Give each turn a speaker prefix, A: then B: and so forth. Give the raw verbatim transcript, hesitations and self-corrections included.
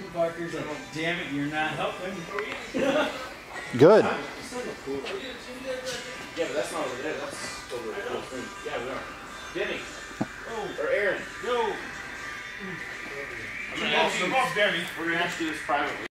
A: Parker's like, damn it, you're not helping.
B: Good.
C: Yeah, but that's not over there. That's over at the thing. Yeah, we are. Denny. Oh. Or Aaron. Yo. I'm gonna ask you, Denny. We're gonna ask you this privately.